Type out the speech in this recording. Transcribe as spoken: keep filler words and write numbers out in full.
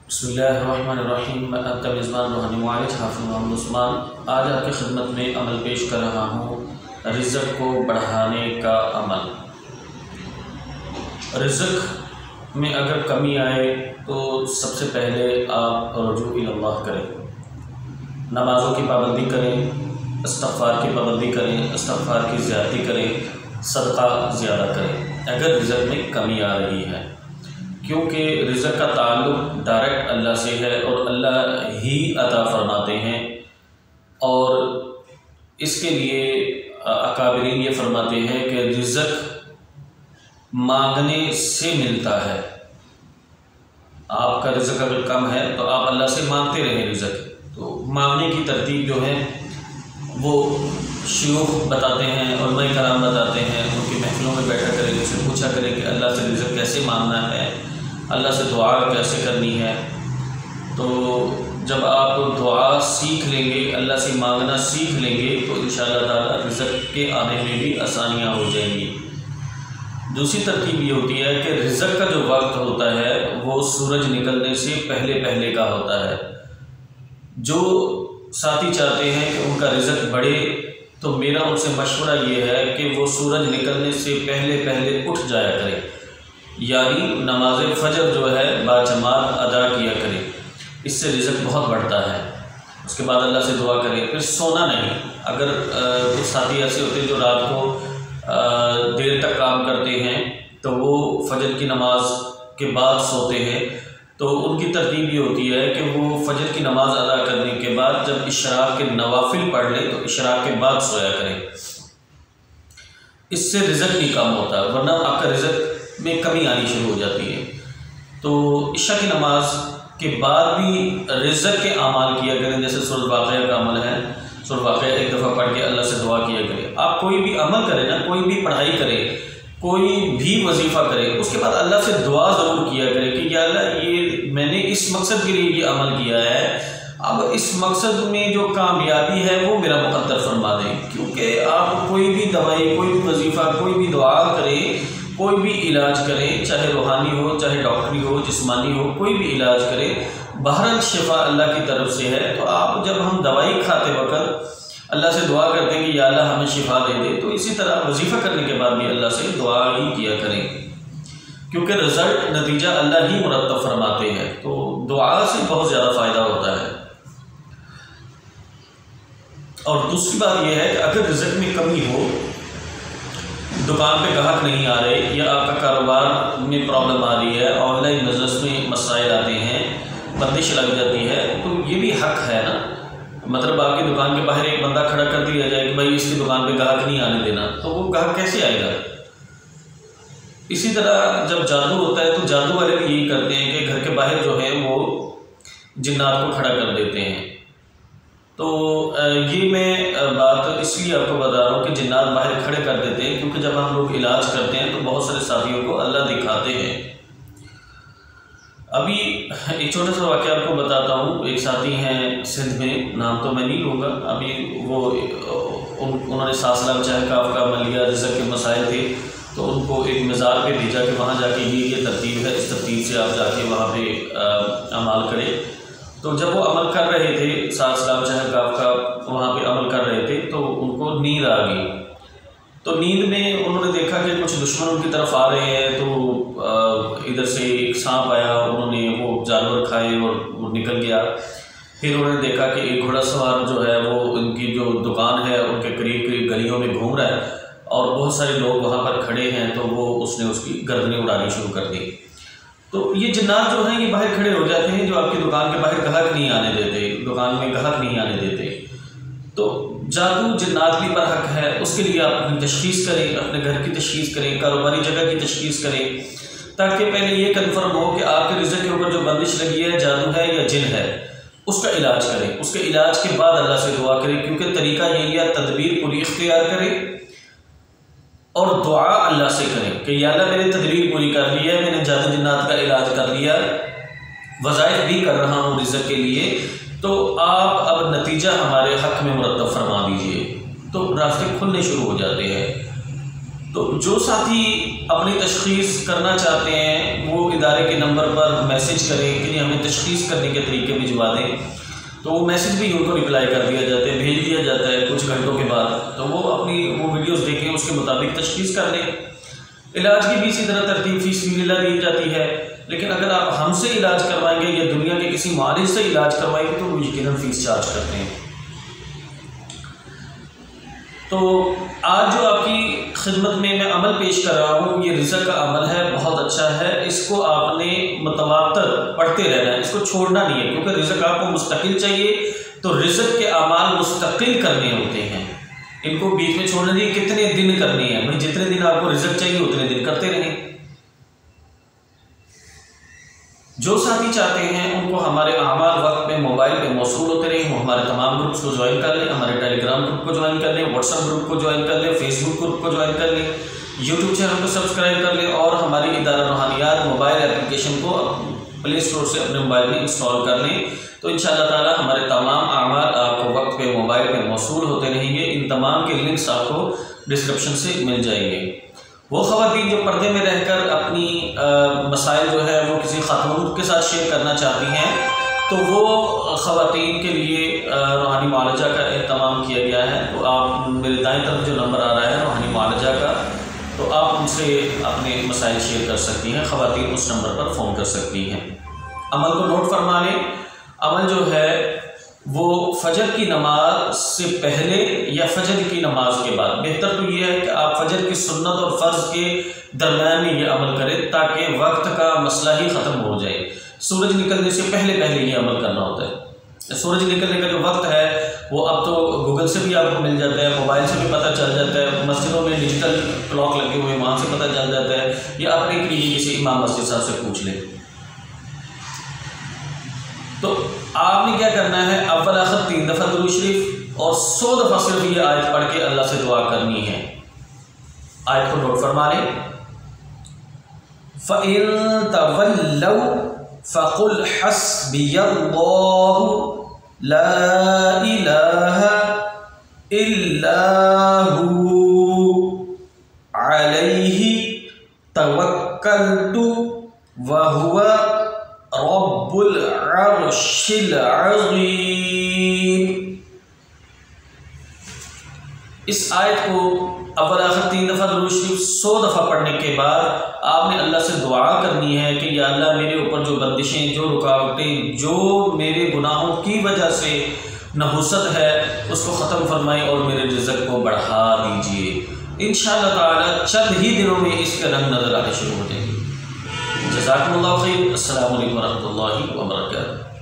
بسم اللہ الرحمن الرحیم۔ میں آپ کا میزبان روحانی معالج حافظ محمد عثمان آج آپ کی خدمت میں عمل پیش کر رہا ہوں، رزق کو بڑھانے کا عمل۔ رزق میں اگر کمی آئے تو سب سے پہلے آپ رجوع الی اللہ کریں، نمازوں کی پابندی کریں، استغفار کی پابندی کریں، استغفار کی زیادتی کریں، صدقہ زیادہ کریں اگر رزق میں کمی آ رہی ہے، کیونکہ رزق کا تعلق ڈائریکٹ اللہ سے ہے اور اللہ ہی عطا فرماتے ہیں، اور اس کے لیے اکابرین یہ فرماتے ہیں کہ رزق مانگنے سے ملتا ہے۔ آپ کا رزق اگر کم ہے تو آپ اللہ سے مانگتے رہیں رزق، تو مانگنے کی ترتیب جو ہے وہ شیوخ بتاتے ہیں، علماء کرام بتاتے ہیں، ان کی محفلوں میں بیٹھا کریں، ان سے پوچھا کریں کہ اللہ سے رزق کیسے مانگنا ہے، اللہ سے دعا کیسے کرنی ہے۔ تو جب آپ دعا سیکھ لیں گے، اللہ سے مانگنا سیکھ لیں گے تو انشاءاللہ تعالی رزق کے آنے میں بھی آسانیاں ہو جائیں گی۔ دوسری ترتیب یہ ہوتی ہے کہ رزق کا جو وقت ہوتا ہے وہ سورج نکلنے سے پہلے پہلے کا ہوتا ہے۔ جو ساتھی چاہتے ہیں کہ ان کا رزق بڑھے تو میرا ان سے مشورہ یہ ہے کہ وہ سورج نکلنے سے پہلے پہلے اٹھ جایا کرے، یعنی نماز فجر جو ہے باجماعت ادا کیا کرے، اس سے رزق بہت بڑھتا ہے۔ اس کے بعد اللہ سے دعا کرے، پھر سونا نہیں۔ اگر کچھ ساتھی ایسے ہوتے ہیں جو رات کو دیر تک کام کرتے ہیں تو وہ فجر کی نماز کے بعد سوتے ہیں، تو ان کی ترتیب یہ ہوتی ہے کہ وہ فجر کی نماز ادا کرنے کے بعد جب اشراق کے نوافل پڑھ لیں تو اشراق کے بعد سویا کریں، اس سے رزق نہیں کم ہوتا، ورنہ آپ کا رزق میں کمی آنی شروع ہو جاتی ہے۔ تو عشاء کی نماز کے بعد بھی رزق کے اعمال کیا کریں، جیسے سورۃ واقعہ کا عمل ہے، سورۃ واقعہ ایک دفعہ پڑھ کے اللہ سے دعا کیا کریں۔ آپ کوئی بھی عمل کریں نا، کوئی بھی پڑھائی کریں، کوئی بھی وظیفہ کرے، اس کے بعد اللہ سے دعا ضرور کیا کرے کہ یا اللہ یہ میں نے اس مقصد کے لیے یہ عمل کیا ہے، اب اس مقصد میں جو کامیابی ہے وہ میرا مقدر فرما دیں۔ کیونکہ آپ کوئی بھی دوائی، کوئی بھی وظیفہ، کوئی بھی دعا کریں، کوئی بھی علاج کریں، چاہے روحانی ہو، چاہے ڈاکٹری ہو، جسمانی ہو، کوئی بھی علاج کریں، بہرحال شفا اللہ کی طرف سے ہے۔ تو آپ جب ہم دوائی کھاتے وقت اللہ سے دعا کرتے ہیں کہ یا اللہ ہمیں شفا دے دے، تو اسی طرح وظیفہ کرنے کے بعد بھی اللہ سے دعا ہی کیا کریں، کیونکہ رزلٹ نتیجہ اللہ ہی مرتب فرماتے ہیں۔ تو دعا سے بہت زیادہ فائدہ ہوتا ہے۔ اور دوسری بات یہ ہے کہ اگر رزق میں کمی ہو، دکان پہ گاہک نہیں آ رہے، یا آپ کا کاروبار میں پرابلم آ رہی ہے، آن لائن بزنس میں مسائل آتے ہیں، بندش لگ جاتی ہے، تو یہ بھی حق ہے نا۔ مطلب آپ کی دکان کے باہر ایک بندہ کھڑا کر دیا جائے کہ بھائی اس کی دکان پہ گاہک نہیں آنے دینا، تو وہ گاہک کیسے آئے گا؟ اسی طرح جب جادو ہوتا ہے تو جادو والے بھی یہی کرتے ہیں کہ گھر کے باہر جو ہے وہ جنات کو کھڑا کر دیتے ہیں۔ تو یہ میں بات اس لیے آپ کو بتا رہا ہوں کہ جنات باہر کھڑے کر دیتے ہیں، کیونکہ جب ہم لوگ علاج کرتے ہیں تو بہت سارے ساتھیوں کو اللہ دکھاتے ہیں۔ ابھی ایک چھوٹا سا واقعہ آپ کو بتاتا ہوں۔ ایک ساتھی ہیں سندھ میں، نام تو میں نہیں لوں گا، ابھی وہ انہوں نے سات سلام چاہے کاف کا عمل لیا، رزق کے مسائل تھے، تو ان کو ایک مزار پہ بھیجا کہ وہاں جا کے یہ یہ ترتیب ہے، اس ترتیب سے آپ جا کے وہاں پہ عمل کریں۔ تو جب وہ عمل کر رہے تھے، سات سلام چاہے کاف کا وہاں پہ عمل کر رہے تھے، تو ان کو نیند آ گئی۔ تو نیند میں انہوں نے دیکھا کہ کچھ دشمن ان کی طرف آ رہے ہیں، تو ادھر سے ایک سانپ آیا، انہوں نے وہ جانور کھائے اور وہ نکل گیا۔ پھر انہوں نے دیکھا کہ ایک گھوڑا سوار جو ہے وہ ان کی جو دکان ہے ان کے قریب قریب گلیوں میں گھوم رہا ہے، اور بہت سارے لوگ وہاں پر کھڑے ہیں، تو وہ اس نے اس کی گردنیں اڑانی شروع کر دی۔ تو یہ جنات جو ہیں یہ باہر کھڑے ہو جاتے ہیں، جو آپ کی دکان کے باہر گاہک نہیں آنے دیتے، دکان میں گاہک نہیں آنے دیتے۔ تو جادو جنات بھی پر حق ہے، اس کے لیے آپ اپنی تشخیص کریں، اپنے گھر کی تشخیص کریں، کاروباری جگہ کی تشخیص کریں، تاکہ پہلے یہ کنفرم ہو کہ آپ کے رزق کے اوپر جو بندش لگی ہے جادو ہے یا جن ہے، اس کا علاج کریں۔ اس کے علاج کے بعد اللہ سے دعا کریں، کیونکہ طریقہ یہی ہے، تدبیر پوری اختیار کریں اور دعا اللہ سے کریں کہ یا اللہ میں نے تدبیر پوری کر لی ہے، میں نے جادو جنات کا علاج کر لیا، وظائف بھی کر رہا ہوں رزق کے لیے، تو آپ اب نتیجہ ہمارے حق میں مرتب فرما دیجئے۔ تو راستے کھلنے شروع ہو جاتے ہیں۔ تو جو ساتھی اپنی تشخیص کرنا چاہتے ہیں وہ ادارے کے نمبر پر میسج کریں کہ ہمیں تشخیص کرنے کے طریقے بھجوا دیں، تو وہ میسج بھی ان کو رپلائی کر دیا جاتا ہے، بھیج دیا جاتا ہے کچھ گھنٹوں کے بعد، تو وہ اپنی وہ ویڈیوز دیکھیں، اس کے مطابق تشخیص کر لیں۔ علاج کی بھی اسی طرح ترتیب فی سبیل اللہ دی جاتی ہے، لیکن اگر آپ ہم سے علاج کروائیں گے یا دنیا کے کسی معالج سے علاج کروائیں گے تو وہ یقیناً فیس چارج کرتے ہیں۔ تو آج جو آپ کی خدمت میں میں عمل پیش کر رہا ہوں یہ رزق کا عمل ہے، بہت اچھا ہے، اس کو آپ نے متواتر پڑھتے رہنا ہے، اس کو چھوڑنا نہیں ہے، کیونکہ رزق آپ کو مستقل چاہیے، تو رزق کے اعمال مستقل کرنے ہوتے ہیں، ان کو بیچ میں چھوڑنا نہیں، کتنے دن کرنے ہیں، بھائی جتنے دن آپ کو رزق چاہیے اتنے دن کرتے رہیں۔ جو ساتھی چاہتے ہیں ان کو ہمارے اعمال وقت میں موبائل پہ موصول ہوتے رہیں، وہ ہمارے تمام گروپس کو جوائن کر لیں، ہمارے ٹیلی گرام گروپ کو جوائن کر لیں، واٹس ایپ گروپ کو جوائن کر لیں، فیس بک گروپ کو جوائن کر لیں، یوٹیوب چینل کو سبسکرائب کر لیں، اور ہماری ادارہ روحانیات موبائل اپلیکیشن کو پلے اسٹور سے اپنے موبائل میں انسٹال کر لیں، تو انشاءاللہ تعالی ہمارے تمام اعمال آپ کو وقت پہ موبائل پہ موصول ہوتے رہیں گے۔ ان تمام کے لنکس آپ کو ڈسکرپشن سے مل جائیں گے۔ وہ خواتین جو پردے میں رہ کر اپنی مسائل جو ہے وہ کسی خاتون کے ساتھ شیئر کرنا چاہتی ہیں، تو وہ خواتین کے لیے روحانی معالجہ کا اہتمام کیا گیا ہے، تو آپ میرے دائیں طرف جو نمبر آ رہا ہے روحانی معالجہ کا، تو آپ ان سے اپنے مسائل شیئر کر سکتی ہیں، خواتین اس نمبر پر فون کر سکتی ہیں۔ عمل کو نوٹ فرما لیں، عمل جو ہے وہ فجر کی نماز سے پہلے یا فجر کی نماز کے بعد، بہتر تو یہ ہے کہ آپ فجر کی سنت اور فرض کے درمیان میں یہ عمل کریں تاکہ وقت کا مسئلہ ہی ختم ہو جائے۔ سورج نکلنے سے پہلے پہلے یہ عمل کرنا ہوتا ہے۔ سورج نکلنے کا جو وقت ہے وہ اب تو گوگل سے بھی آپ کو مل جاتا ہے، موبائل سے بھی پتہ چل جاتا ہے، مسجدوں میں ڈیجیٹل کلاک لگے ہوئے وہاں سے پتہ چل جاتا ہے، یا اپنے کے لیے کسی امام مسجد صاحب سے پوچھ لیں۔ تو آپ نے کیا کرنا ہے، اول آخر تین دفعہ درود شریف اور سو دفعہ صرف یہ آیت پڑھ کے اللہ سے دعا کرنی ہے۔ آیت کو نوٹ فرما لیں، فَإِن تَوَلَّوْا فَقُلْ حَسْبِيَ اللَّهُ لَا إِلَٰهَ إِلَّا هُوَ عَلَيْهِ تَوَكَّلْتُ وَهُوَ رب العرش العظیم۔ اس آیت کو اول آخر تین دفعہ درود شریف سو دفعہ پڑھنے کے بعد آپ نے اللہ سے دعا کرنی ہے کہ یا اللہ میرے اوپر جو بندشیں، جو رکاوٹیں، جو میرے گناہوں کی وجہ سے نحوست ہے اس کو ختم فرمائیں اور میرے رزق کو بڑھا دیجئے۔ انشاءاللہ تعالی چند ہی دنوں میں اس کے رنگ نظر آنے شروع ہو جائیں گے۔ جزاکم اللہ خیر۔ السلام علیکم ورحمۃ اللہ وبرکاتہ۔